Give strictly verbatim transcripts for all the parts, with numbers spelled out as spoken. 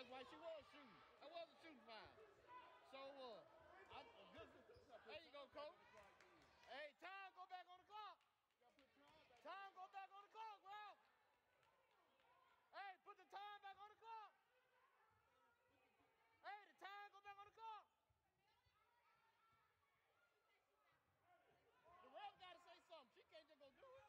why she was shooting. That was a shooting foul. So it was. I, there you go, coach. Hey, time go back on the clock. Time go back on the clock, bro. Hey, put the time back on the clock. Hey, the time go back on the clock. The ref got to say something. She can't just go do it.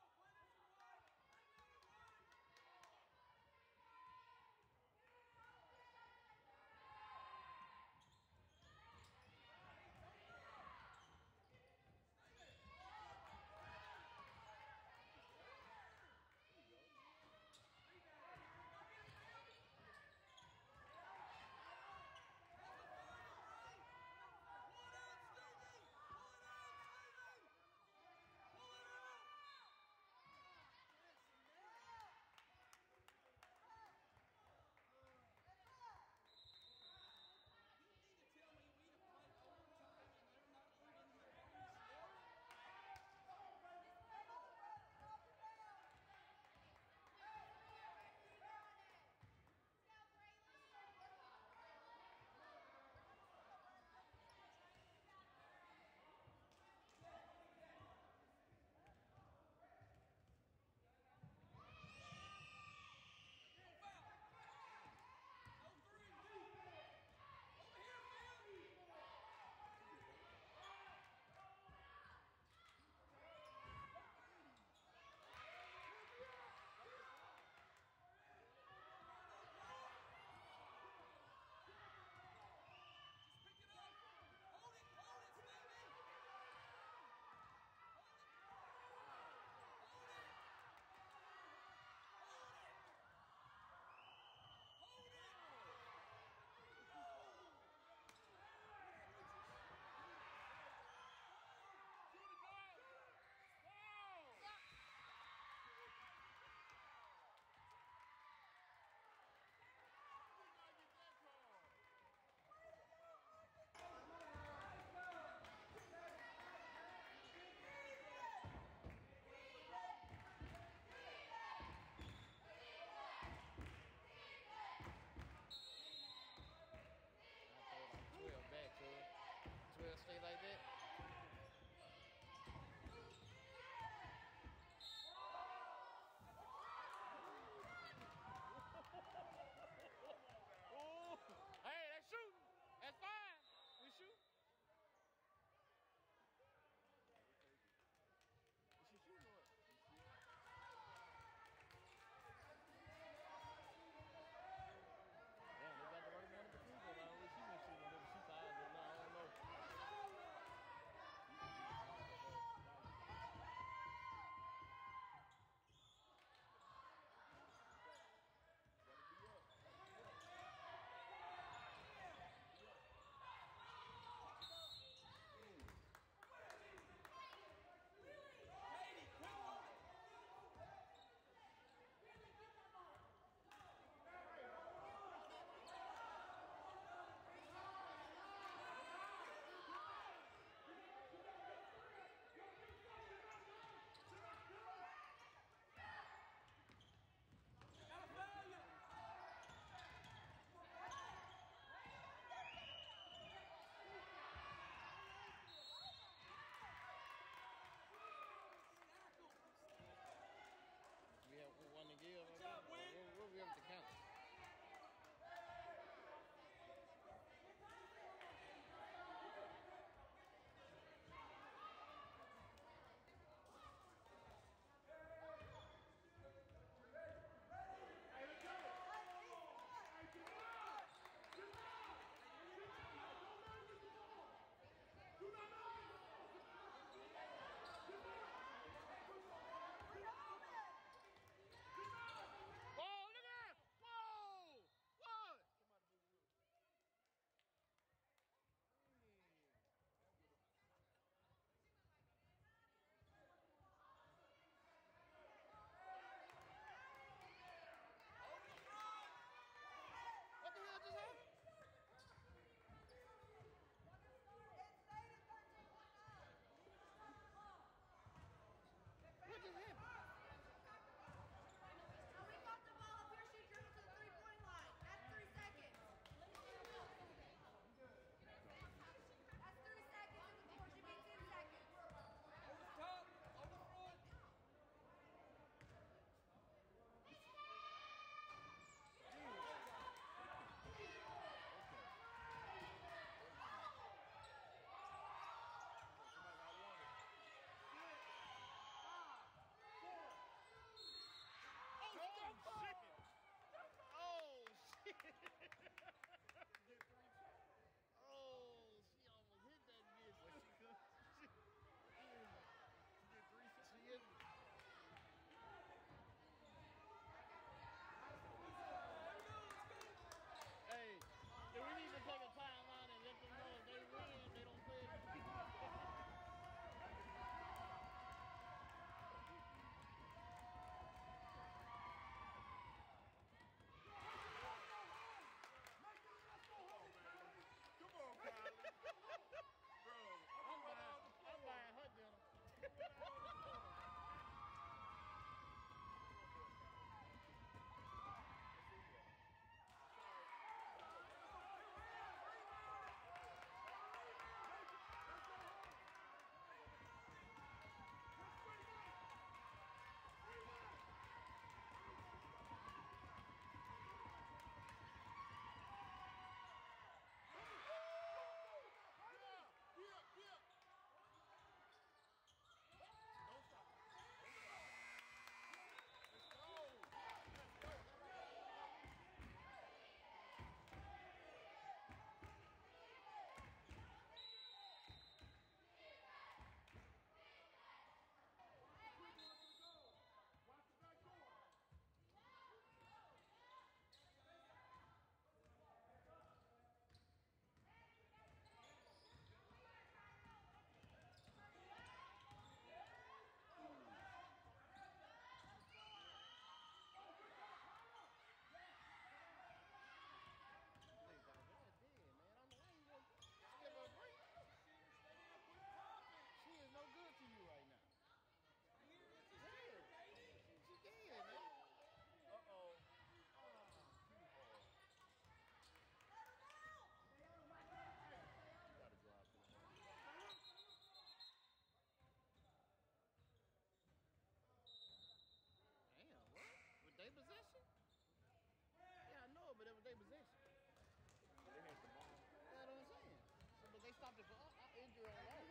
the uh, injury on that.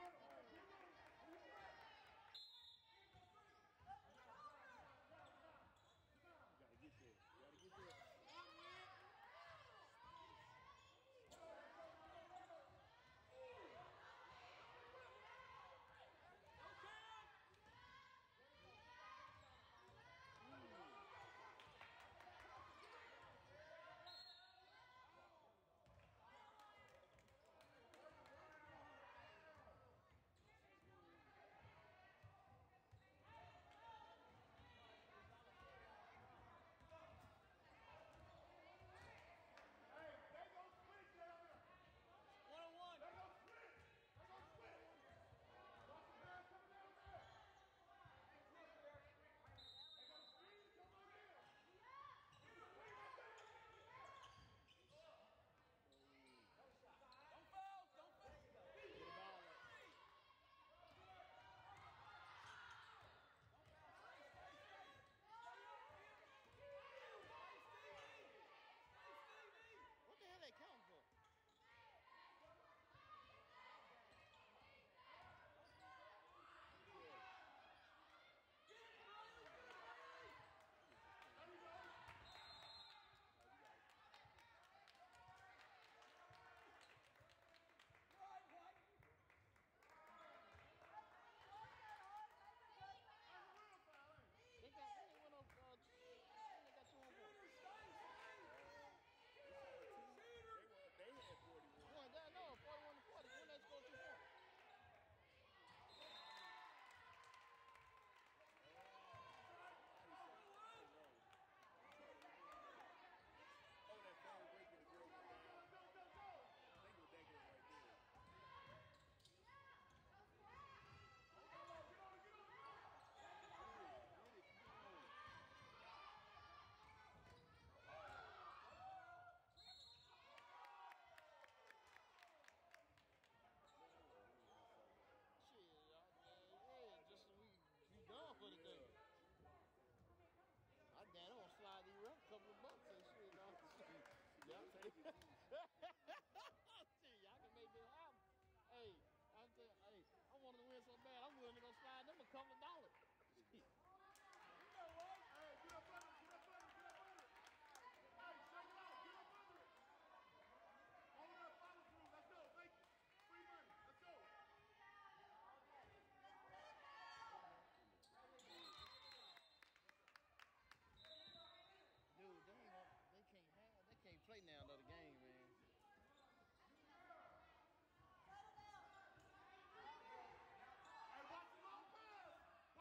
You gotta get there. You gotta get there. What the hell they counting for? They got, they went up, uh, they got two on one. They, were, they had forty-one. One, that, no, forty-one to forty. When they scored two points. Oh, that third break when the girl went down. I think it was that girl right there. Shit, I, yeah, just so we be done for the day. I damn, I want to slide these rep a couple of bucks and shit. No, shit. Y'all take it. Shit, y'all can make this happen. Hey, I'm saying, hey, I wanted to win so bad, I'm willing to go slide them a couple of dollars. You know what? Hey, get up under it, get up under it, get up under it. Hey, shake it out, get up under it. Hold up, follow through, let's go, thank you. Free money, let's go. Dude, they ain't gonna, they can't have, they can't play now another game, man. Hey, watch the long pass.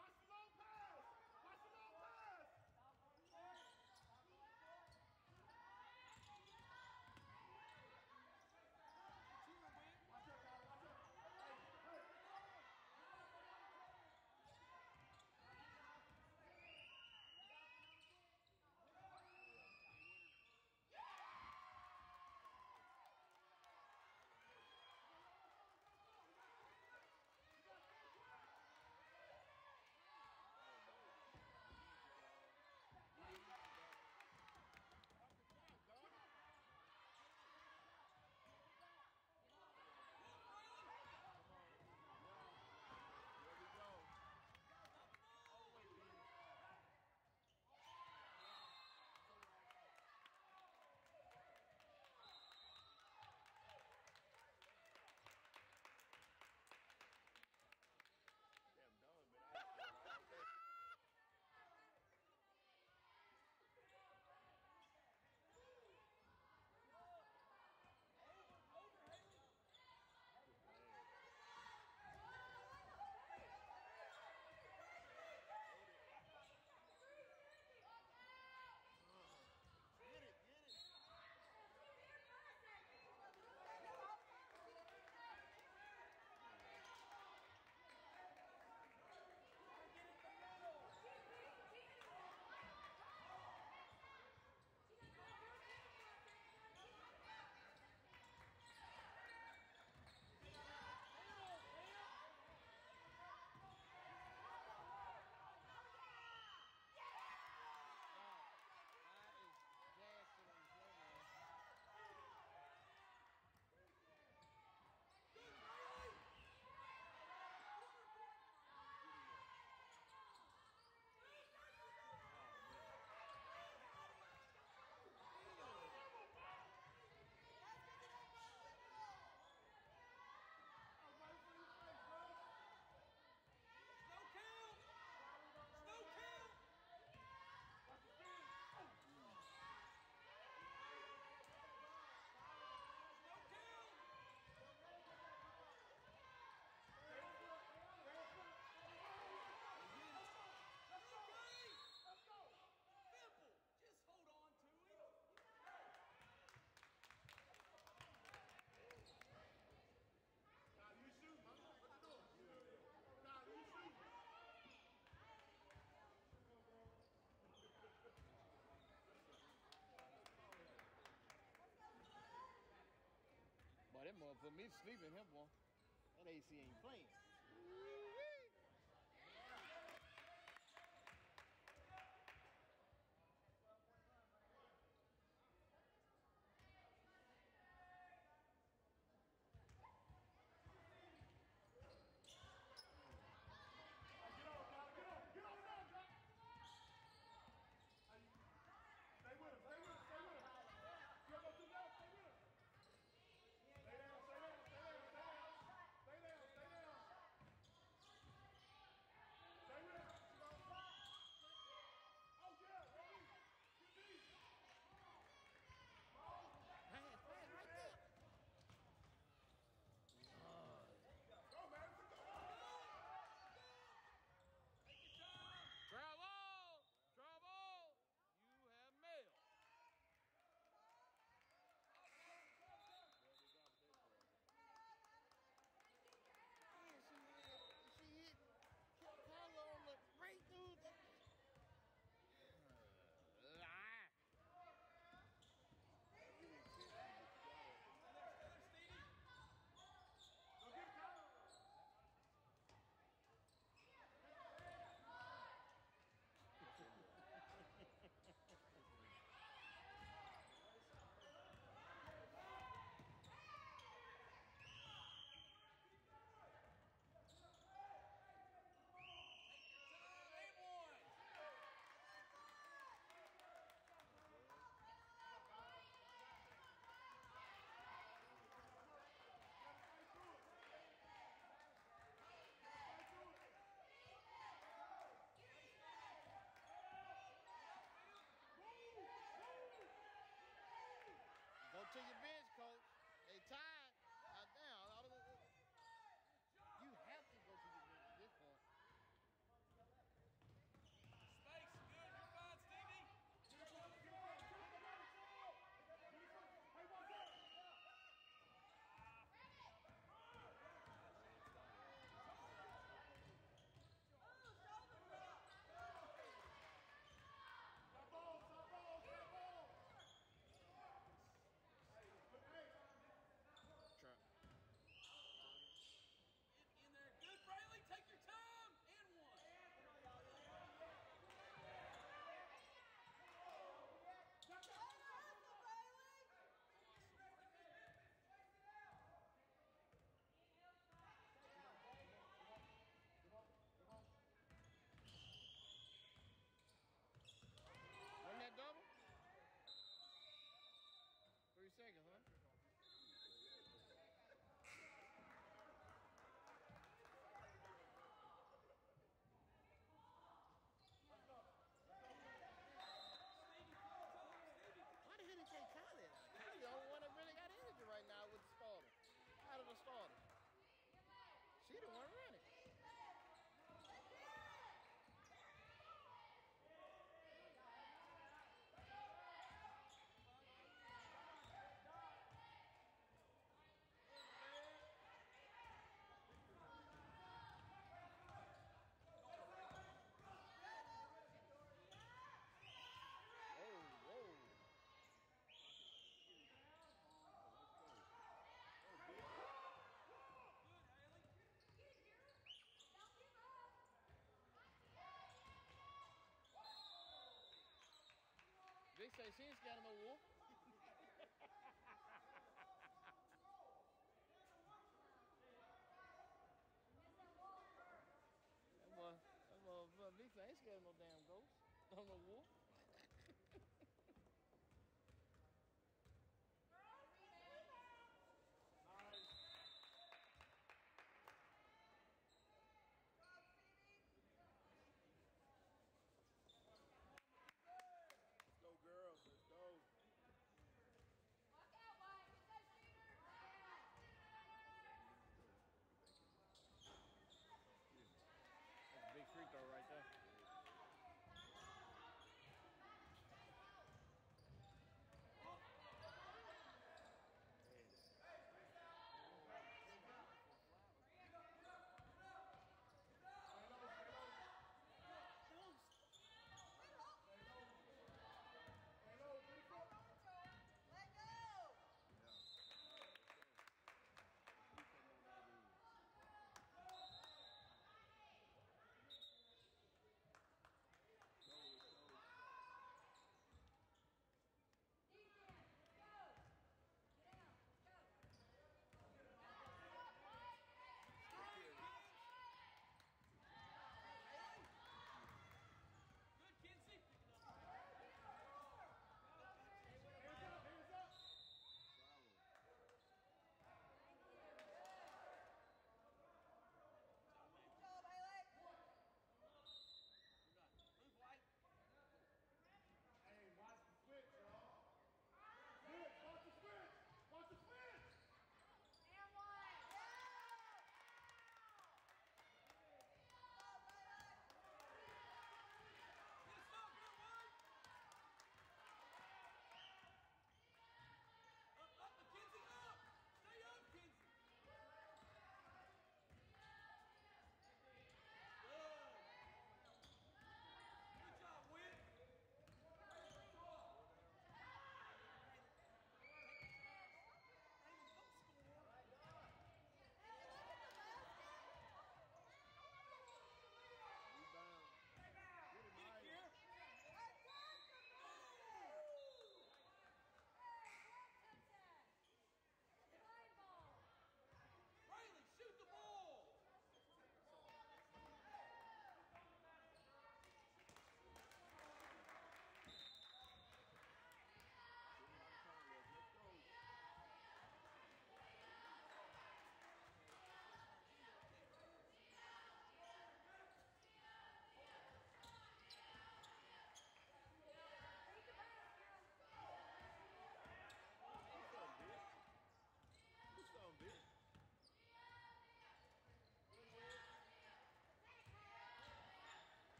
mother put me to sleep in him, boy. That A C ain't playing. Stay with him, stay with him, stay with him. You go too low, stay with him. Stay down, stay down, stay down, stay down. Stay down, stay down. Stay with him. Oh, yeah, Robbie. Get deep. Pass, pass right there. Go, man. Go. Trouble! Trouble! You have mail. Yeah, she hit, she hit Carla on the right through the... Lie. Go get Tyler. Go to your bench, coach. They tied. Uh, down. You have to go to your bench at this point. Space, good. You're fine, Stevie. Hey, watch out. Stop ball, stop ball, stop ball. Trap. In, in there. Good, Brayley. Take your time. And one. Run that double. Three seconds, huh? Why the hell did they call it? Kylie the only one that really got energy right now with the starter. Out of the starter. She the one running. Whoa, whoa. Good, Haley. Vic say she ain't scared of no wolf. That boy, that boy, Vic say ain't scared of no damn ghost. No, no wolf. Nice. Let's go, girls. Let's go. That's a big free throw right there.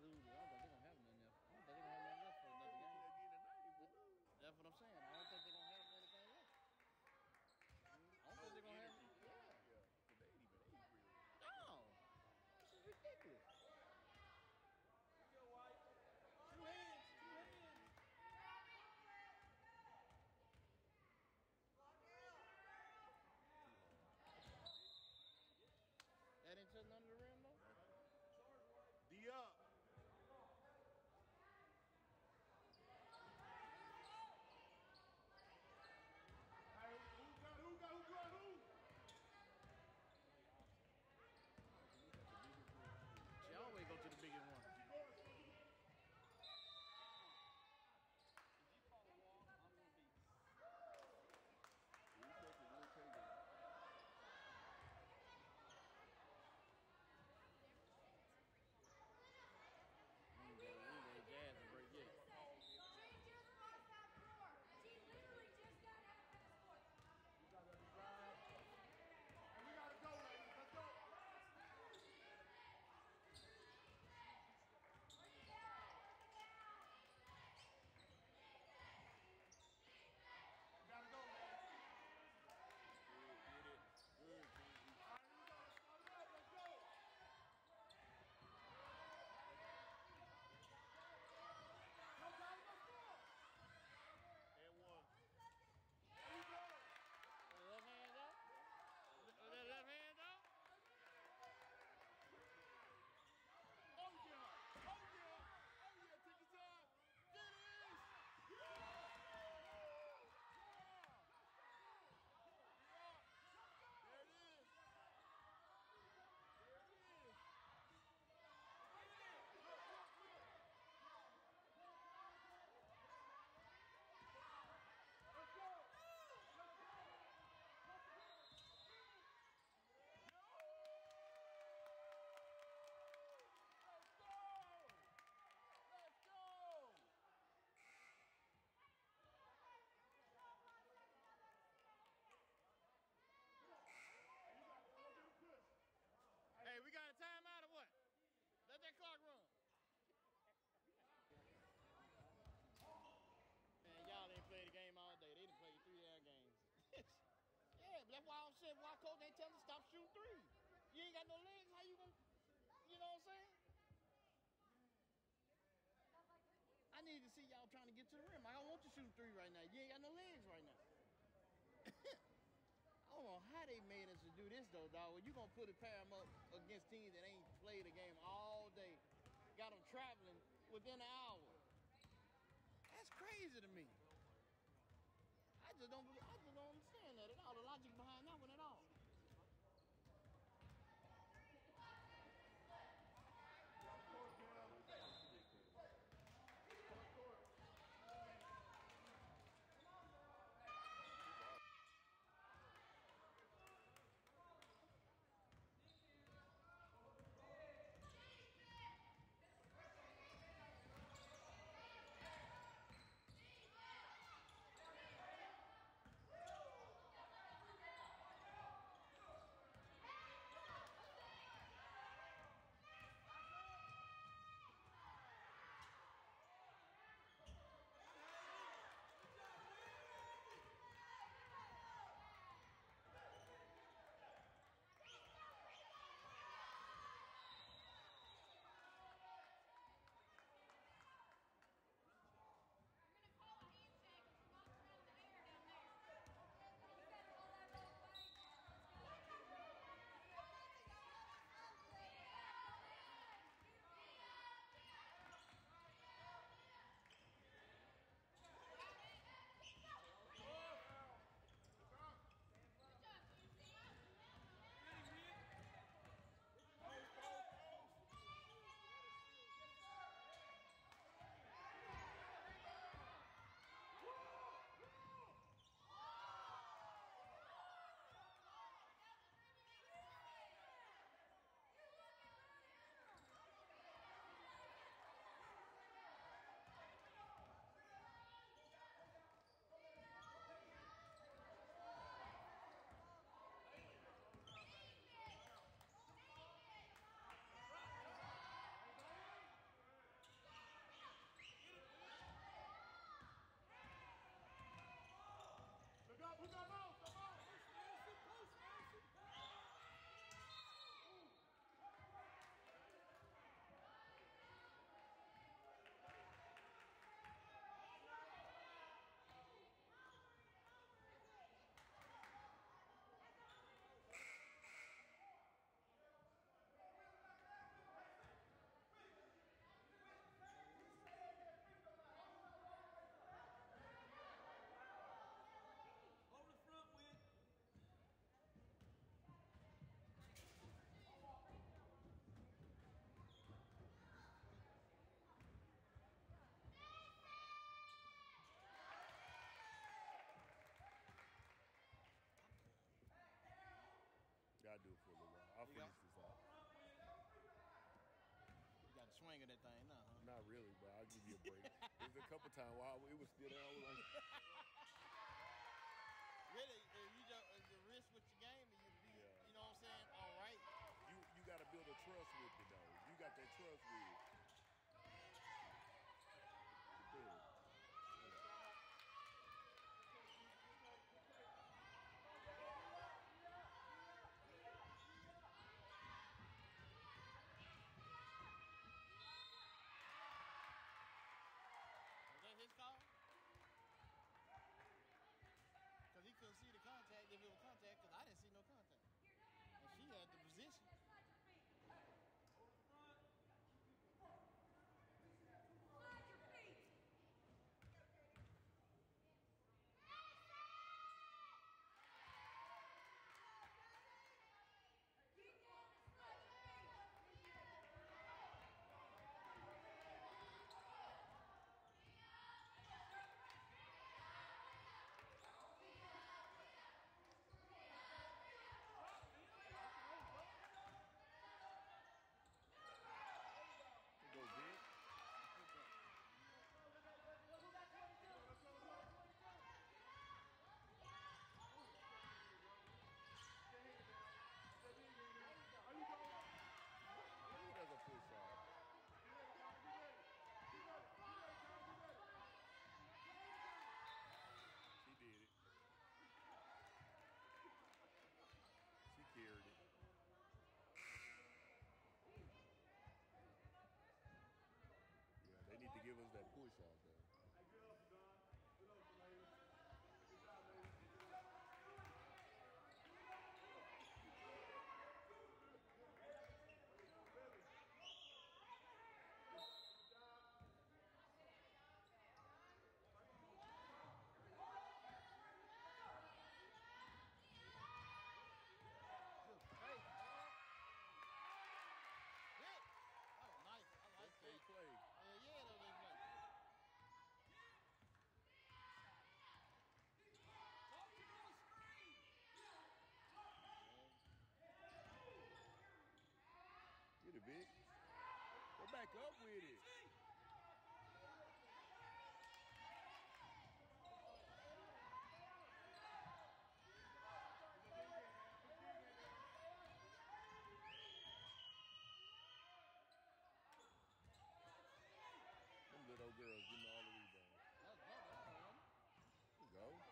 lose it, I don't think they're gonna have nothing else. I don't think they're gonna have nothing left for another game. Again tonight if we lose. That's what I'm saying. I don't think they're gonna have anything left. I don't think they're gonna have. Energy. Yeah. Yeah. But they ain't even eight really. No. This is ridiculous. Go, White. Two hands. Two hands. That ain't touching under the rim though. D up. Hey, who got who got who got who? She always go to the biggest one. If you call a walk, I'm gonna be. Who took it? Who take it? We ain't got- we ain't got Jazz to break yet. She just crossed that floor. She literally just got out of the court. We got to drive. And we gotta go, ladies. Let's go. We gotta go, ladies. Good, get it. Good, Kenzie. All right, here we go. Let's start it up. Let's go. Go, guys. Let's go. And one. Here we go. The left hand out? Was that left hand out? Oh, yeah. Oh, yeah. Oh, yeah. Take your time. Get it. Yeah. There it is. There it is. Look, look, look. Let's go. Let's go. Let's go. Let's go. Hey, we got a timeout or what? Let that clock run. Man, y'all ain't played the game all day. They done played three hour games. Yeah, but that's why I'm saying why coach ain't telling them stop shooting three. You ain't got no legs, how you gonna, you know what I'm saying? I need to see y'all trying to get to the rim. I don't want you shooting three right now. You ain't got no legs right now. I don't know how they made us to do this though, dog. When you gonna put a pair of them up against teams that ain't played a game all day, got them traveling within an hour. That's crazy to me. I just don't, I just don't understand that at all. The logic behind that one at all. finger that thing, nah. Huh? Not really, but I'll give you a break. There's a couple times while it was still there. I was like, really, if you just if you risk with your game and you be, Yeah. you know what I'm saying? All right. you you got to build a trust with it though. You got that trust with it. Good. Was that his call? Because he couldn't see the contact if it was contact, because I didn't see no contact. And she had the position. Slide your feet. Keep down and slide your feet. Go big. He does a push off. She did it. She carried it. Yeah, they need to give us that push off though. Good great, boy. Hit. Oh, nice. I like They that. play. Yeah, yeah, though, they play. Talk to the screen. Get it, Vic. Go back up with it. Them little girls getting all the rebounds. That's better. That's better. There you go.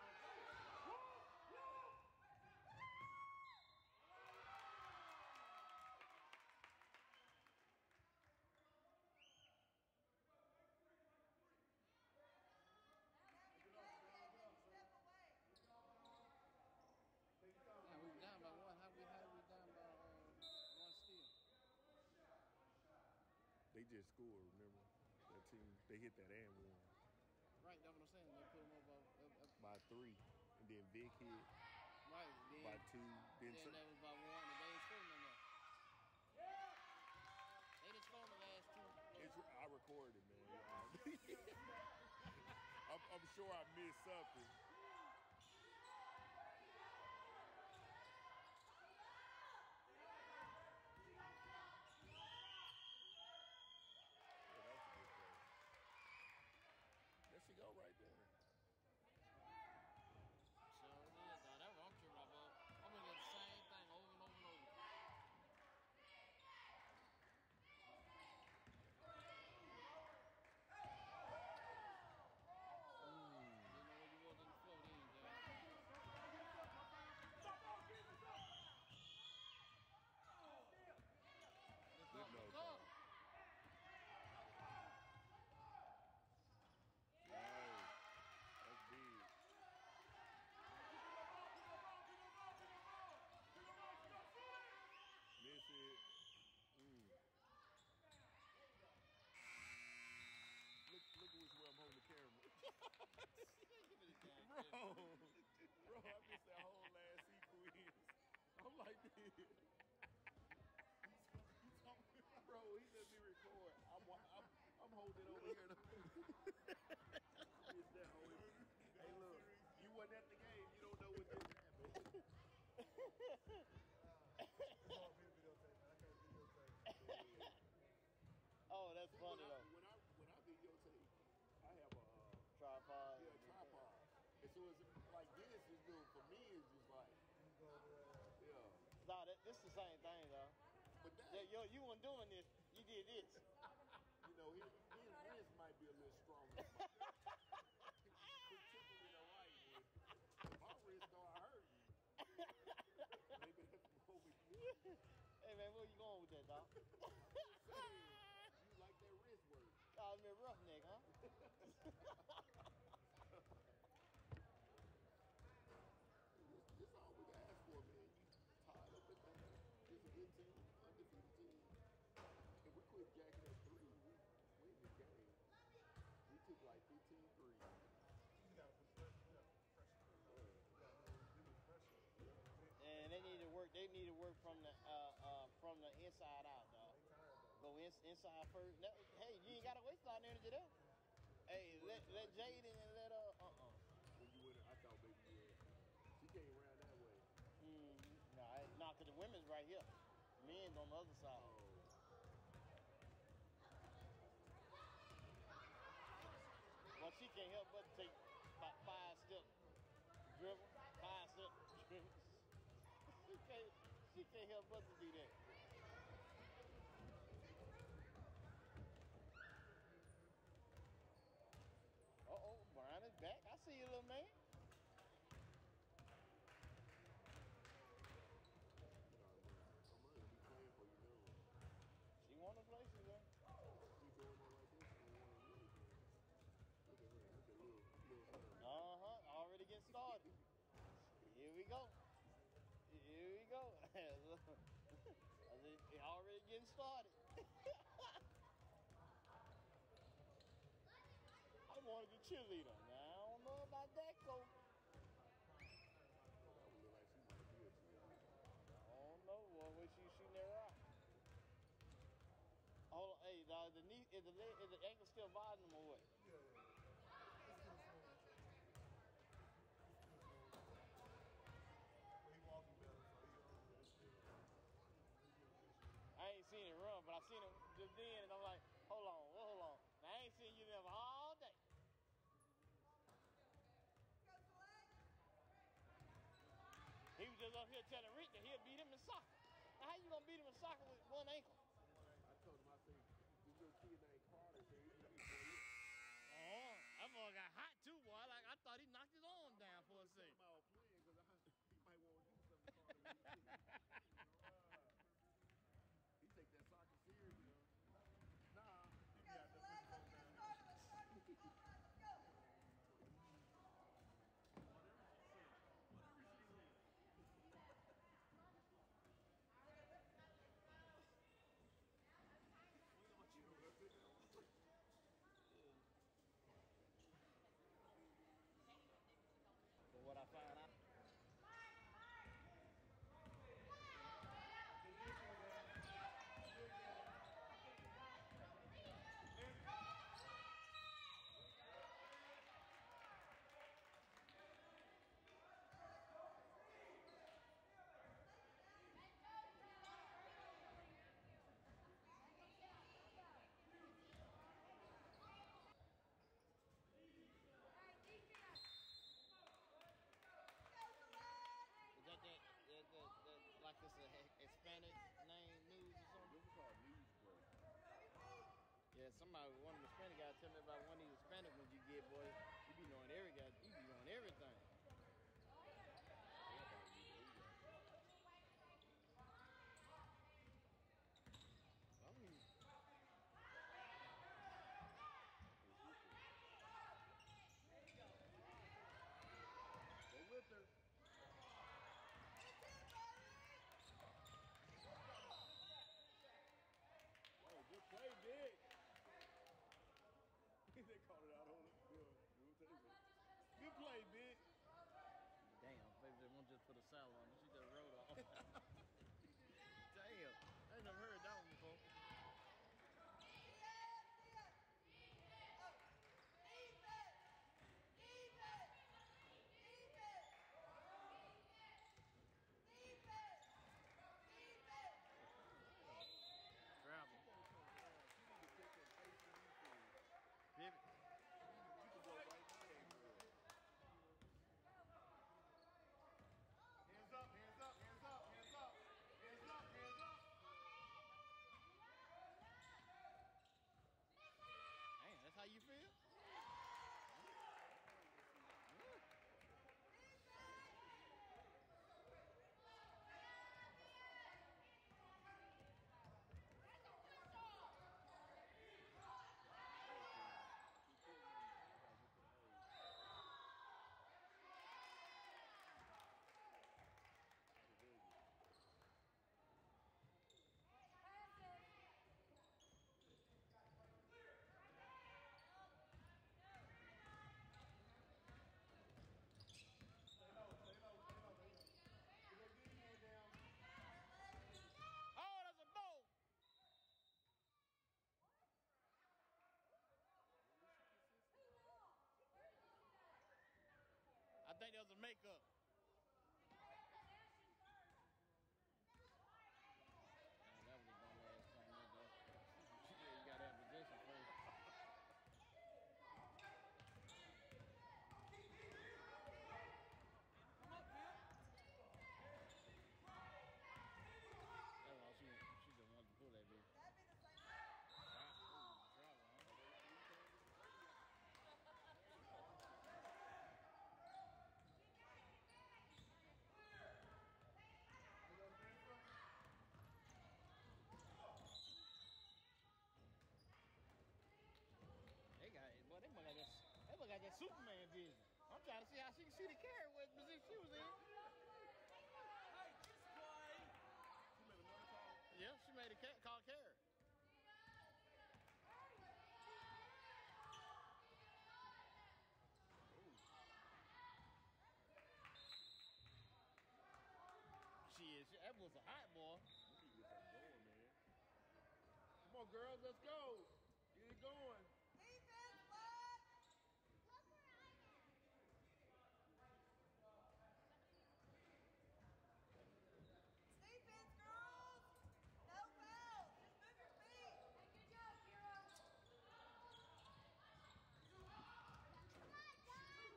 Yeah, we were down by one. How we how we down by uh, one steal? They just scored, remember? That team, they hit that and won Right, that's what I'm saying. They put them up, up, up, up by three. And then Vic hit right. Then, by two. Then then some- that was by one, and they ain't scoring no more. They didn't score in the last two. it's, I recorded, man. I'm, I'm sure I missed something. Yeah, that's a good play. There she go right there. So it is. Uh, that's what I'm tripping off of. I'm looking at the same thing over and over and over. Didn't know where you was on the floor then, John. Look Good up, no look call. up. Nice. That's big. Miss it. Mm. Look, look at which way I'm holding the camera. Give me the damn Bro, camera. bro, I missed that whole last sequence. I'm like this. Bro, he let me record. I'm, wa- I'm, I'm holding it over here. To missed that whole. Hey, look, you wasn't at the game. You don't know what just happened. It's all video videotape, man. I can't videotape. Oh, so it's like this is new. For me, it's just like, yeah. Nah, that, this the same thing, though. But that, Yeah, yo, you weren't doing this. You did this. you know, his, his wrist might be a little stronger than mine. Particularly the right one. My wrist start hurting. Maybe that's the moment. Hey, man, where you going with that, dog? I'm just saying, you like that wrist work. Call me a roughneck, huh? This, this all we can ask for, man. You tied up at that. It's a good team, undefeated team. If we quit jacking at three, we win the game. We took like fifteen threes. You got to put pressure. You got to put pressure. You got to give it pressure. And they need to work. They need to work from the uh, uh, from the inside out, dog. They tired though. Go in, inside first. No, hey, you ain't got to waste a lot of energy there. Hey, let let Jaden and let uh uh uh. When you win it, I thought maybe you had. She came around that way. Mm-hmm. Nah, it- nah, cause the women's right here, men's on the other side. Oh. Well, she can't help but take about five step dribble, five step dribble. She can't, she can't help but to do that. Uh-oh, Brian is back. I see you, little man. I'm going to be playing for you now. She won the place, you know. Keep going there like this, and want to win again. Look at her. Look at little, little her. Uh-huh, already getting started. Here we go. Here we go. I said, it already getting started. I wanted the cheerleader. Now, I don't know about that, Coach. That would look like she might be a cheerleader. I don't know. Well, where she shooting that rock? Hold on. Hey, the, the knee, is the leg, is the ankle still bothering them or what? Yeah, yeah, yeah. It's still smooth. But he walking better, so he uh, it's still. I ain't seen it run, but I seen it just then, and I'm like, hold on, well, hold on. Now, I ain't seen you there all day. He was just up here telling Rick that he'll beat him in soccer. Now, how you gonna beat him in soccer with one ankle? I told him, I said, this little kid named Carter said he can be boy. Oh, that boy got hot too, boy. Like I thought he knocked his arm down for a second. I'm out playing because he might want to do something to Carter when he too. He take that soccer serious, you know. Nah. He got the physical down. But what I found out. Is that that, that, that, that like it's a Hispanic name news or something? This is called news break. Yeah, somebody, one of the Hispanic guys tell me about one of these Hispanic ones you get, boy. You be knowing every guy, you be knowing everything. I mean, Go with her. Oh, good play, Dick. They called it out on it. Good. We'll take it. Good play, Dick. damn, maybe they won't just put a salad on. She just wrote off. Damn, I ain't never heard that one before. Travel. Pivot. You can go right by that girl. makeup. Nah, that was a dumb ass thing, though. Yeah, you gotta have possession first. Come up, Kim. That's all she she just wanted to pull that bitch. That'd be the same. Drop, ooh, drop, huh? They got boy, they must got that they must got that Superman vision. I'm trying to see how she can see the carry what position she was in. Hey, just play. She made another call. Yeah, she made a ca- call carry. Shit, she, that was a hot boy. We need to get something going, man. Come on, girls, let's go. Get it going. Defense, bud. Look where I'm at. It's defense, girls. No foul. Just move your feet. Hey, good job, Kira. Come on, John.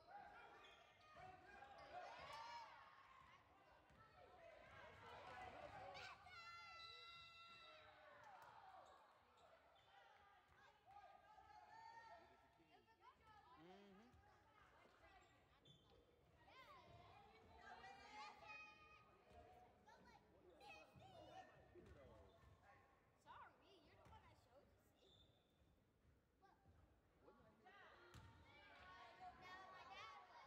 Mm-hmm. Sorry, you're the one I showed you. See? Look. Now my dad was.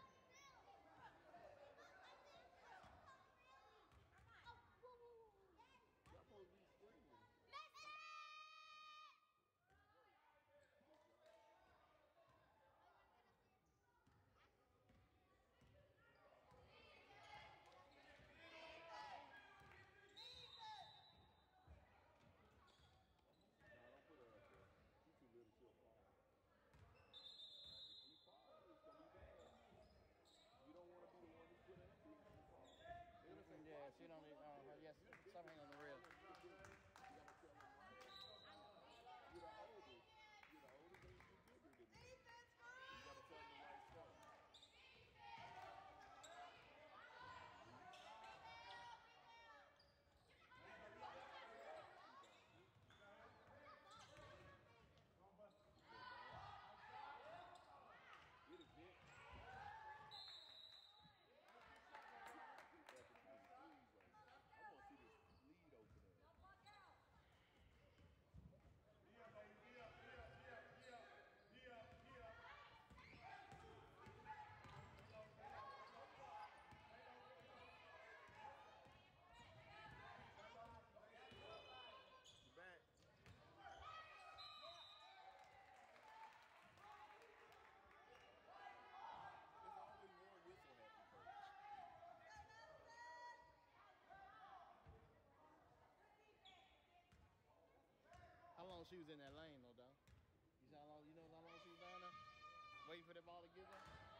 Oh, whoa, whoa, whoa. Y'all supposed to be screaming. Messi! Nah, don't put her up there. She too little, she'll fall. If she falls, it's gonna be bad. You don't want to be the one who put her up there if she falls. They're gonna say, Yeah, "Why sit she on the, falling?" uh, yes, something on the rail. You gotta tell them why. You're the oldest. You're the oldest and you're bigger than me. Defense, So you gotta tell them the right stuff. Get it, Vic. Asking for the threes right now. I want to see this lead open up. Yeah, baby, yeah, yeah, yeah, yeah, yeah, yeah. You back. There's always one whistle happy person. How long she was in that lane though, dog? You saw how long? You know how long she was down there, waiting for the ball to get there?